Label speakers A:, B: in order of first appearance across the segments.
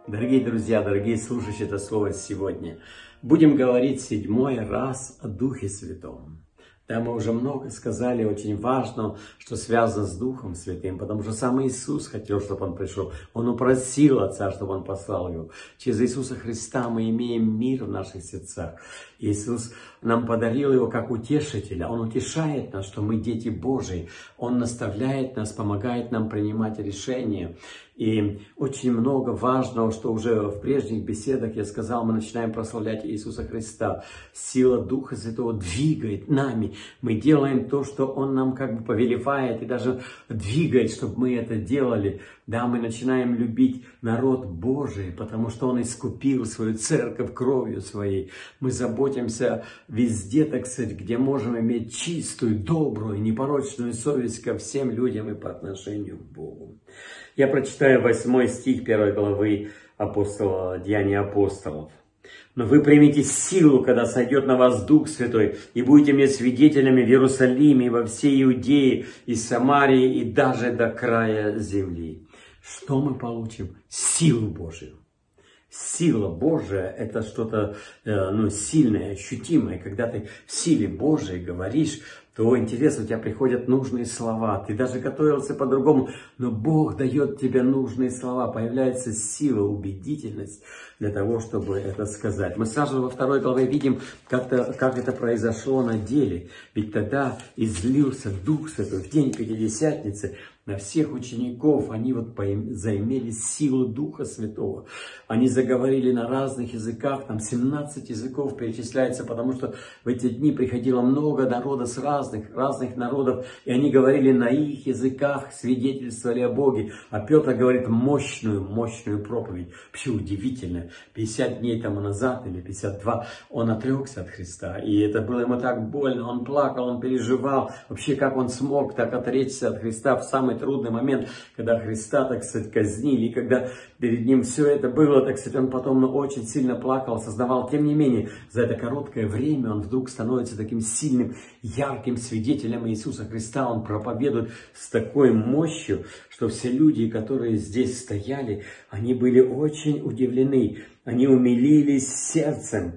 A: Дорогие друзья, дорогие слушающие это слово сегодня, будем говорить 7-й раз о Духе Святом. Да, мы уже много сказали, очень важно, что связано с Духом Святым, потому что сам Иисус хотел, чтобы Он пришел. Он упросил Отца, чтобы Он послал Его. Через Иисуса Христа мы имеем мир в наших сердцах. Иисус нам подарил Его как утешителя. Он утешает нас, что мы дети Божии. Он наставляет нас, помогает нам принимать решения. И очень много важного, что уже в прежних беседах я сказал, мы начинаем прославлять Иисуса Христа. Сила Духа Святого двигает нами. Мы делаем то, что Он нам как бы повелевает и даже двигает, чтобы мы это делали. Да, мы начинаем любить народ Божий, потому что Он искупил свою церковь кровью своей. Мы заботимся везде, так сказать, где можем иметь чистую, добрую, непорочную совесть ко всем людям и по отношению к Богу. Я прочитаю 8 стих 1 главы Деяния апостолов. «Но вы примите силу, когда сойдет на вас Дух Святой, и будете мне свидетелями в Иерусалиме, и во всей Иудее, и Самарии, и даже до края земли». Что мы получим? Силу Божию. Сила Божия – это что-то сильное, ощутимое. Когда ты в силе Божией говоришь, то интересно, у тебя приходят нужные слова. Ты даже готовился по-другому, но Бог дает тебе нужные слова. Появляется сила, убедительность для того, чтобы это сказать. Мы сразу во 2 главе видим, как это произошло на деле. Ведь тогда излился Дух Святой в день Пятидесятницы на всех учеников. Они заимели силу Духа Святого. Они заговорили на разных языках, там 17 языков перечисляется, потому что в эти дни приходило много народа с разных народов, и они говорили на их языках, свидетельствовали о Боге. А Петр говорит мощную проповедь. Вообще удивительно. 50 дней тому назад, или 52, он отрекся от Христа. И это было ему так больно. Он плакал, он переживал. Вообще, как он смог так отречься от Христа в самый трудный момент, когда Христа, так сказать, казнили. И когда перед ним все это было, так сказать, он потом очень сильно плакал, сознавал. Тем не менее, за это короткое время он вдруг становится таким сильным, ярким свидетелем Иисуса Христа. Он проповедует с такой мощью, что все люди, которые здесь стояли, они были очень удивлены. Они умилились сердцем.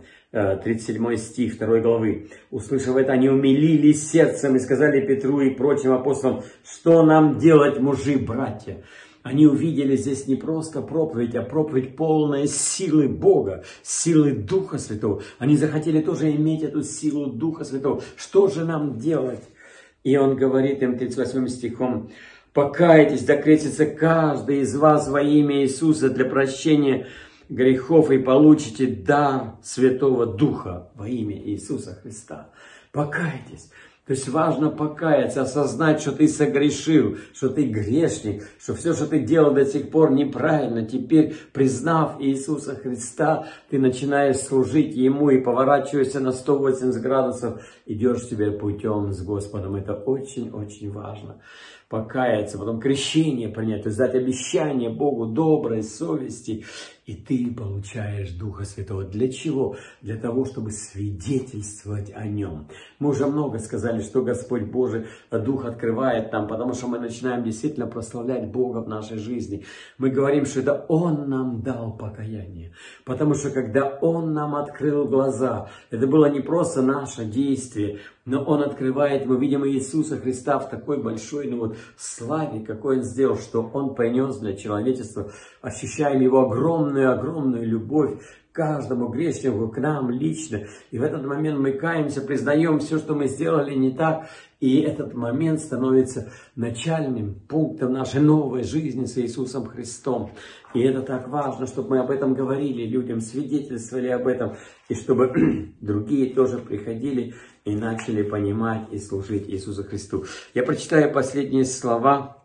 A: 37 стих 2 главы. Услышав это, они умилились сердцем и сказали Петру и прочим апостолам: что нам делать, мужи, братья? Они увидели здесь не просто проповедь, а проповедь полная силы Бога, силы Духа Святого. Они захотели тоже иметь эту силу Духа Святого. Что же нам делать? И он говорит им 38 стихом: покайтесь, да крестится каждый из вас во имя Иисуса для прощения грехов, и получите дар Святого Духа во имя Иисуса Христа. Покайтесь. То есть важно покаяться, осознать, что ты согрешил, что ты грешник, что все, что ты делал до сих пор, неправильно. Теперь, признав Иисуса Христа, ты начинаешь служить Ему и поворачиваешься на 180 градусов, идешь себе путем с Господом. Это очень-очень важно. Покаяться, потом крещение принять, то есть дать обещание Богу доброй совести, и ты получаешь Духа Святого. Для чего? Для того, чтобы свидетельствовать о Нем. Мы уже много сказали, что Господь Божий Дух открывает нам, потому что мы начинаем действительно прославлять Бога в нашей жизни. Мы говорим, что это Он нам дал покаяние, потому что когда Он нам открыл глаза, это было не просто наше действие, но Он открывает, мы видим Иисуса Христа в такой большой славе, какой Он сделал, что Он принес для человечества. Ощущаем Его огромную любовь к каждому грешнику, к нам лично. И в этот момент мы каемся, признаем все, что мы сделали не так. И этот момент становится начальным пунктом нашей новой жизни с Иисусом Христом. И это так важно, чтобы мы об этом говорили людям, свидетельствовали об этом. И чтобы другие тоже приходили и начали понимать и служить Иисусу Христу. Я прочитаю последние слова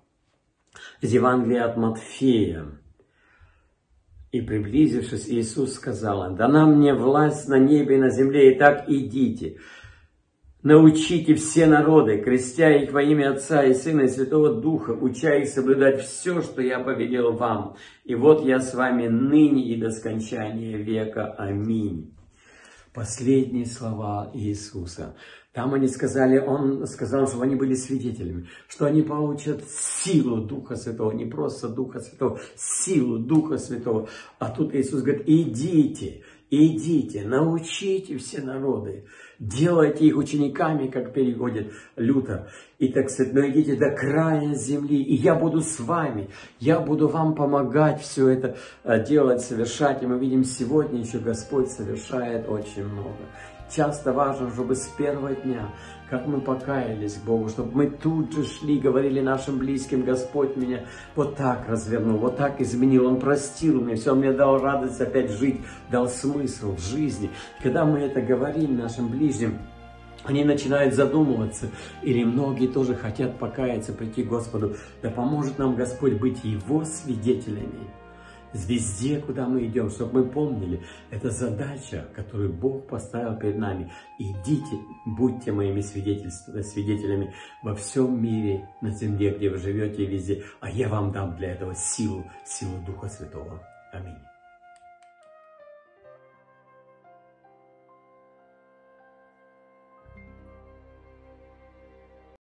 A: из Евангелия от Матфея. И приблизившись, Иисус сказал: «Дана мне власть на небе и на земле, и так идите. Научите все народы, крестя их во имя Отца и Сына и Святого Духа, уча их соблюдать все, что я повелел вам. И вот я с вами ныне и до скончания века. Аминь». последние слова Иисуса. Там они сказали, Он сказал, чтобы они были свидетелями, что они получат силу Духа Святого, не просто Духа Святого, силу Духа Святого. А тут Иисус говорит, идите, научите все народы, делайте их учениками, как переводит Лютер. И так сказать, но идите до края земли, и я буду с вами, я буду вам помогать все это делать, совершать. И мы видим, сегодня еще Господь совершает очень много. Часто важно, чтобы с первого дня, как мы покаялись к Богу, чтобы мы тут же шли, говорили нашим близким, Господь меня вот так развернул, вот так изменил, Он простил мне, все, Он мне дал радость опять жить, дал смысл в жизни. Когда мы это говорим нашим ближним, они начинают задумываться, или многие тоже хотят покаяться, прийти к Господу. Да поможет нам Господь быть Его свидетелями везде, куда мы идем, чтобы мы помнили, это задача, которую Бог поставил перед нами. Идите, будьте моими свидетелями во всем мире, на земле, где вы живете, везде. А я вам дам для этого силу Духа Святого. Аминь.